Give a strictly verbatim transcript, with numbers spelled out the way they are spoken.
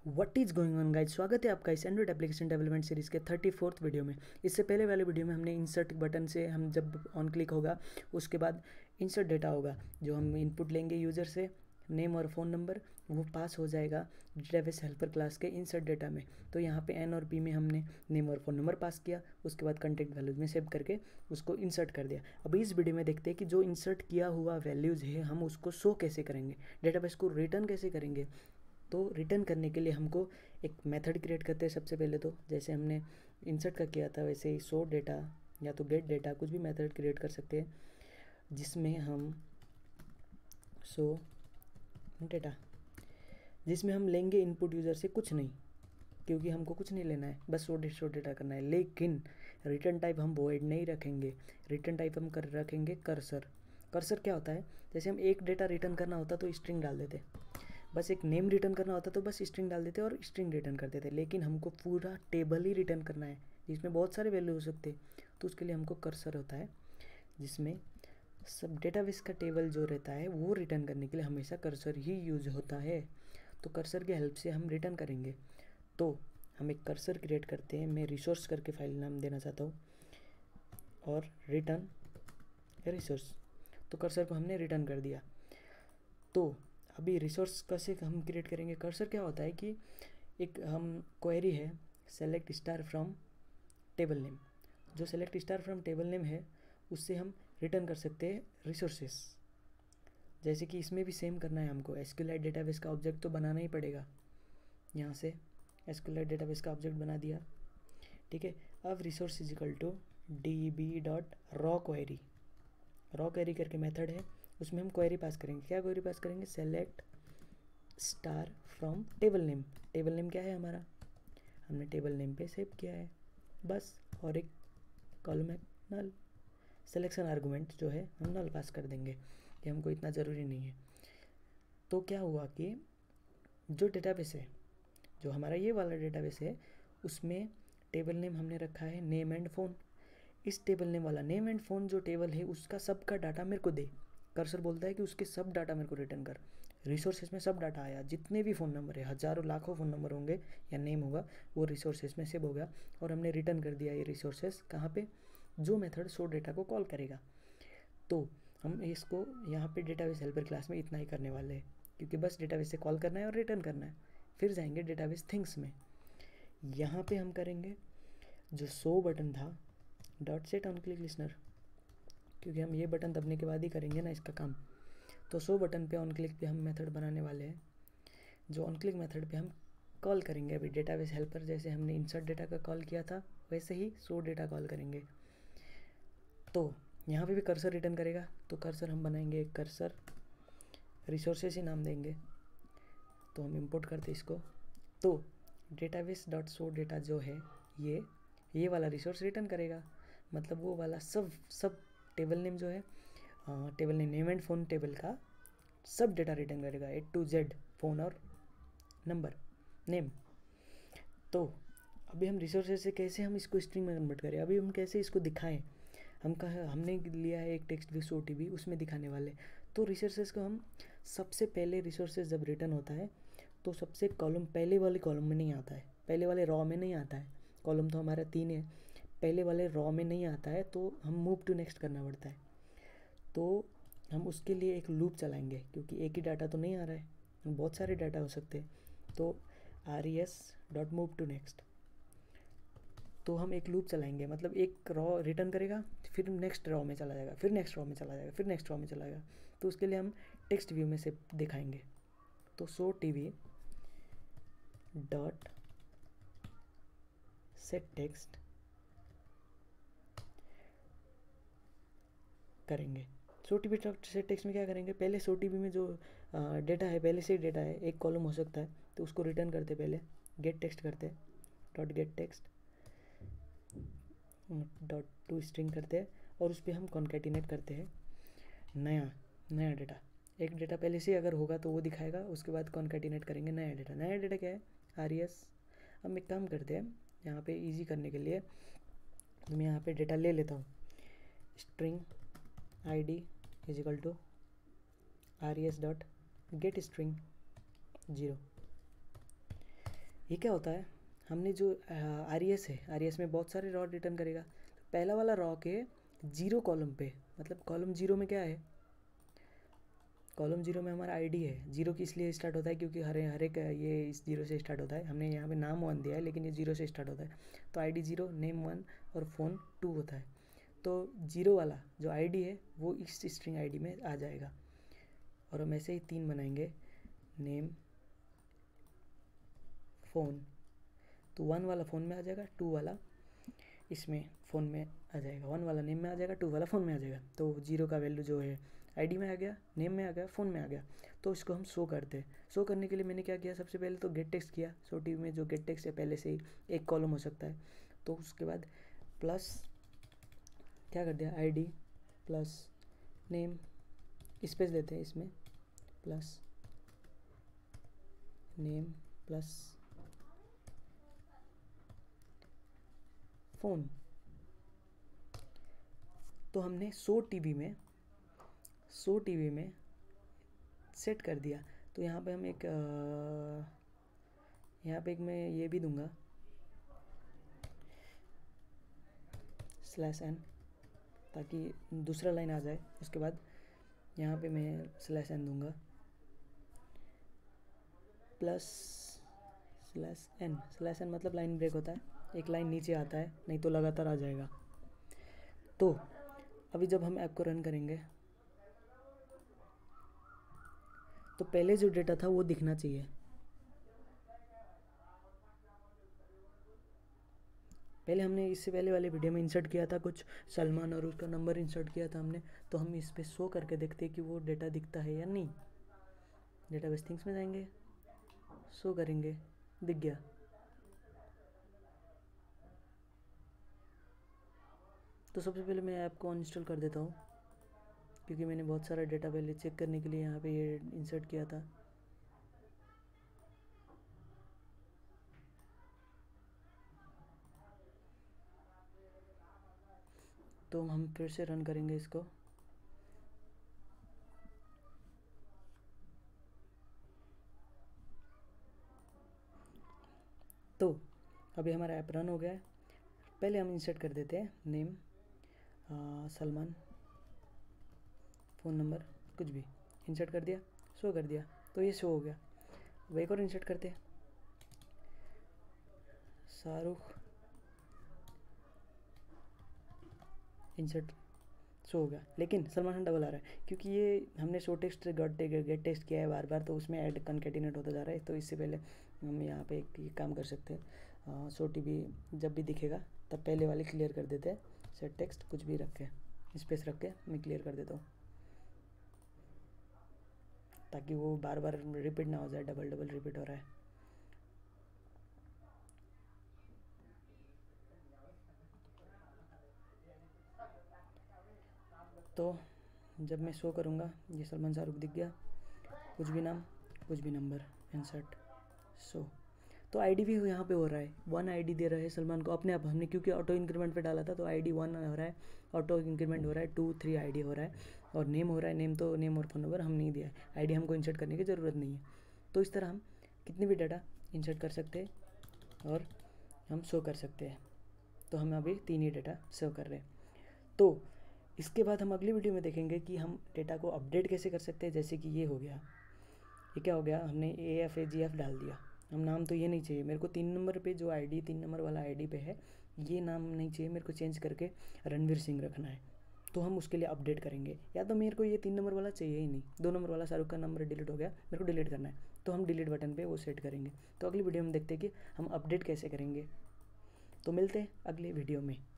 What is going on guys, स्वागत है आपका इस एंड्रॉइड एप्लीकेशन डेवलपमेंट सीरीज़ के थर्टी फोर्थ वीडियो में। इससे पहले वाले वीडियो में हमने इंसर्ट बटन से हम जब ऑन क्लिक होगा उसके बाद इंसर्ट डेटा होगा, जो हम इनपुट लेंगे यूज़र से नेम और फ़ोन नंबर, वो पास हो जाएगा डेटाबेस हेल्पर क्लास के इंसर्ट डेटा में। तो यहाँ पे एन और पी में हमने नेम और फ़ोन नंबर पास किया, उसके बाद कंटेंट वैल्यूज में सेव करके उसको इंसर्ट कर दिया। अब इस वीडियो में देखते हैं कि जो इंसर्ट किया हुआ वैल्यूज़ है हम उसको शो कैसे करेंगे, डेटाबेस को रिटर्न कैसे करेंगे। तो रिटर्न करने के लिए हमको एक मेथड क्रिएट करते हैं सबसे पहले। तो जैसे हमने इंसर्ट का किया था वैसे ही शो डेटा या तो गेट डेटा, कुछ भी मेथड क्रिएट कर सकते हैं जिसमें हम शो डेटा जिसमें हम लेंगे इनपुट यूज़र से कुछ नहीं, क्योंकि हमको कुछ नहीं लेना है, बस शो डेटा शो डेटा करना है। लेकिन रिटर्न टाइप हम वॉइड नहीं रखेंगे, रिटर्न टाइप हम कर रखेंगे कर्सर। कर्सर क्या होता है, जैसे हम एक डेटा रिटर्न करना होता तो स्ट्रिंग डाल देते, बस एक नेम रिटर्न करना होता तो बस स्ट्रिंग डाल देते और स्ट्रिंग रिटर्न कर देते। लेकिन हमको पूरा टेबल ही रिटर्न करना है जिसमें बहुत सारे वैल्यू हो सकते, तो उसके लिए हमको कर्सर होता है, जिसमें सब डेटाबेस का टेबल जो रहता है वो रिटर्न करने के लिए हमेशा कर्सर ही यूज होता है। तो कर्सर की हेल्प से हम रिटर्न करेंगे। तो हम एक कर्सर क्रिएट करते हैं, मैं रिसोर्स करके फाइल नाम देना चाहता हूँ, और रिटर्न रिसोर्स। तो कर्सर को हमने रिटर्न कर दिया। तो अभी रिसोर्स कैसे हम क्रिएट करेंगे। कर्सर क्या होता है कि एक हम क्वेरी है select star from table name, जो select star from table name है उससे हम रिटर्न कर सकते हैं रिसोर्सेस। जैसे कि इसमें भी सेम करना है हमको, एसक्यूएलाइट डेटाबेस का ऑब्जेक्ट तो बनाना ही पड़ेगा। यहाँ से एसक्यूएलाइट डेटाबेस का ऑब्जेक्ट बना दिया, ठीक है। अब resource is equal to D B dot raw query, raw query करके मेथड है, उसमें हम क्वेरी पास करेंगे। क्या क्वेरी पास करेंगे, select star from table name. Table name क्या है हमारा, हमने टेबल नेम पे सेव किया है बस, और एक कॉलम है नल। सिलेक्शन आर्गुमेंट जो है हम नल पास कर देंगे, ये हमको इतना ज़रूरी नहीं है। तो क्या हुआ कि जो डेटाबेस है, जो हमारा ये वाला डेटाबेस है, उसमें टेबल नेम हमने रखा है नेम एंड फ़ोन। इस टेबल नेम वाला नेम एंड फ़ोन जो टेबल है उसका सब का डाटा मेरे को दे। कर्सर बोलता है कि उसके सब डाटा मेरे को रिटर्न कर। रिसोर्सेज में सब डाटा आया, जितने भी फ़ोन नंबर है, हज़ारों लाखों फ़ोन नंबर होंगे या नेम होगा, वो रिसोर्सेज में सेव हो गया और हमने रिटर्न कर दिया ये रिसोर्सेज कहाँ पे, जो मेथड शो डेटा को कॉल करेगा। तो हम इसको यहाँ पे डेटाबेस हेल्पर क्लास में इतना ही करने वाले हैं, क्योंकि बस डेटाबेस से कॉल करना है और रिटर्न करना है। फिर जाएंगे डेटाबेस थिंग्स में, यहाँ पे हम करेंगे जो शो बटन था dot set on click listener, क्योंकि हम ये बटन दबने के बाद ही करेंगे ना इसका काम। तो शो बटन पे ऑन क्लिक पे हम मेथड बनाने वाले हैं, जो ऑन क्लिक मेथड पे हम कॉल करेंगे अभी डेटाबेस हेल्पर। जैसे हमने इंसर्ट डेटा का कॉल किया था वैसे ही शो डेटा कॉल करेंगे। तो यहाँ पे भी कर्सर रिटर्न करेगा, तो कर्सर हम बनाएंगे एक कर्सर, रिसोर्सेस ही नाम देंगे। तो हम इंपोर्ट करते इसको, तो डेटाबेस डॉट शो डेटा जो है ये ये वाला रिसोर्स रिटर्न करेगा, मतलब वो वाला सब सब टेबल नेम जो है, table name name and phone table का सब डेटा रिटर्न करेगा, ए टू जेड, फ़ोन और नंबर नेम। तो अभी हम रिसोर्सेज से कैसे हम इसको स्ट्रिंग में कन्वर्ट करें, अभी हम कैसे इसको दिखाएं। हम कहा हमने लिया है एक text base O T B, उसमें दिखाने वाले। तो रिसोर्सेज को हम सबसे पहले रिसोर्सेज जब रिटर्न होता है तो सबसे कॉलम पहले वाले कॉलम में नहीं आता है, पहले वाले रॉ में नहीं आता है। कॉलम तो हमारा तीन है, पहले वाले रॉ में नहीं आता है, तो हम मूव टू नेक्स्ट करना पड़ता है। तो हम उसके लिए एक लूप चलाएंगे, क्योंकि एक ही डाटा तो नहीं आ रहा है, बहुत सारे डाटा हो सकते हैं। तो R E S dot move to next, तो हम एक लूप चलाएंगे, मतलब एक रॉ रिटर्न करेगा, फिर नेक्स्ट रॉ में चला जाएगा, फिर नेक्स्ट रॉ में चला जाएगा, फिर नेक्स्ट रॉ में चला जाएगा। तो उसके लिए हम टेक्स्ट व्यू में से दिखाएंगे। तो show T V dot set text करेंगे। Show T V dot set text में क्या करेंगे, पहले शो टी वी में जो डेटा है, पहले से ही डेटा है, एक कॉलम हो सकता है, तो उसको रिटर्न करते पहले गेट टेक्स्ट करते हैं, dot get text dot to string करते हैं, और उस पर हम कॉन्केटिनेट करते हैं नया नया डेटा। एक डेटा पहले से अगर होगा तो वो दिखाएगा, उसके बाद कॉन्केटिनेट करेंगे नया डेटा। नया डेटा क्या है, आर ई एस। हम एक काम करते हैं, यहाँ पे इजी करने के लिए तो मैं यहाँ पे डेटा ले लेता हूँ, string I D is equal to R E S dot get string zero. ये क्या होता है, हमने जो आर ई एस है, आर ई एस में बहुत सारे रॉ रिटर्न करेगा। तो पहला वाला रॉ के जीरो कॉलम पे, मतलब कॉलम जीरो में क्या है, कॉलम जीरो में हमारा आईडी है। जीरो की इसलिए स्टार्ट होता है क्योंकि हर हर एक ये इस जीरो से स्टार्ट होता है। हमने यहाँ पे नाम वन दिया है लेकिन ये जीरो से स्टार्ट होता है, तो आईडी जीरो, नेम वन और फ़ोन टू होता है। तो जीरो वाला जो आईडी है वो इस स्ट्रिंग आईडी में आ जाएगा। और हम ऐसे ही तीन बनाएंगे, नेम, फ़ोन। तो वन वाला फ़ोन में आ जाएगा, टू वाला इसमें फ़ोन में आ जाएगा, वन वाला नेम में आ जाएगा, टू वाला फ़ोन में आ जाएगा। तो जीरो का वैल्यू जो है आईडी में आ गया, नेम में आ गया, फ़ोन में आ गया। तो इसको हम शो करते हैं। शो करने के लिए मैंने क्या किया, सबसे पहले तो गेट टेक्स्ट किया। शो टी में जो गेट टेक्स्ट है पहले से ही एक कॉलम हो सकता है, तो उसके बाद प्लस क्या कर दिया, आईडी प्लस नेम, स्पेस देते हैं इसमें, प्लस नेम प्लस फ़ोन। तो हमने शो टीवी में शो टीवी में सेट कर दिया। तो यहाँ पे हम एक यहाँ पे एक मैं ये भी दूंगा, स्लैश एन, ताकि दूसरा लाइन आ जाए। उसके बाद यहाँ पे मैं स्लैश एन दूंगा, plus slash N. Slash N मतलब लाइन ब्रेक होता है, एक लाइन नीचे आता है, नहीं तो लगातार आ जाएगा। तो अभी जब हम ऐप को रन करेंगे तो पहले जो डेटा था वो दिखना चाहिए। पहले हमने इससे पहले वाले वीडियो में इंसर्ट किया था कुछ सलमान और उसका नंबर इंसर्ट किया था हमने। तो हम इस पे शो करके देखते हैं कि वो डेटा दिखता है या नहीं। डेटाबेस थिंग्स में जाएंगे, शो करेंगे, दिख गया। तो सबसे पहले मैं ऐप को अनइंस्टॉल कर देता हूँ, क्योंकि मैंने बहुत सारा डेटा पहले चेक करने के लिए यहाँ पे ये इंसर्ट किया था। तो हम फिर से रन करेंगे इसको। तो अभी हमारा ऐप रन हो गया है। पहले हम इंसर्ट कर देते हैं नेम, सलमान, फ़ोन नंबर, कुछ भी इंसर्ट कर दिया, शो कर दिया, तो ये शो हो गया। अब एक और इंसर्ट करते हैं, शाहरुख, इंसर्ट, शो हो गया। लेकिन सलमान खान डबल आ रहा है क्योंकि ये हमने show text got get text किया है बार बार, तो उसमें ऐड कनकेटिनेट होता जा रहा है। तो इससे पहले हम यहाँ पे एक ये काम कर सकते हैं, शो टी भी जब भी दिखेगा तब पहले वाले क्लियर कर देते हैं। सेट टेक्स्ट कुछ भी रख के, स्पेस रख के मैं क्लियर कर देता हूँ, ताकि वो बार बार रिपीट ना हो जाए, डबल डबल रिपीट हो रहा है। तो जब मैं शो करूँगा, ये सलमान शाहरुख दिख गया, कुछ भी नाम, कुछ भी नंबर, इंसर्ट, शो। तो आईडी भी यहाँ पे हो रहा है, वन आईडी दे रहा है सलमान को अपने आप। हमने क्योंकि ऑटो इंक्रीमेंट पे डाला था तो आईडी वन हो रहा है, ऑटो इंक्रीमेंट हो रहा है, टू थ्री आईडी हो रहा है, और नेम हो रहा है। नेम तो नेम और फ़ोन नंबर हम नहीं दिया है, आईडी हमको इंसर्ट करने की ज़रूरत नहीं है। तो इस तरह हम कितने भी डाटा इंसर्ट कर सकते हैं और हम शो कर सकते हैं। तो हम अभी तीन ही डाटा शो कर रहे हैं। तो इसके बाद हम अगली वीडियो में देखेंगे कि हम डेटा को अपडेट कैसे कर सकते हैं। जैसे कि ये हो गया, ये क्या हो गया, हमने A F A ji F डाल दिया। हम नाम तो ये नहीं चाहिए मेरे को, तीन नंबर पे जो आईडी तीन नंबर वाला आईडी पे है ये नाम नहीं चाहिए मेरे को, चेंज करके रणवीर सिंह रखना है। तो हम उसके लिए अपडेट करेंगे। या तो मेरे को ये तीन नंबर वाला चाहिए ही नहीं, दो नंबर वाला शाहरुख का नंबर डिलीट हो गया, मेरे को डिलीट करना है, तो हम डिलीट बटन पर वो सेट करेंगे। तो अगली वीडियो में देखते हैं कि हम अपडेट कैसे करेंगे। तो मिलते हैं अगले वीडियो में।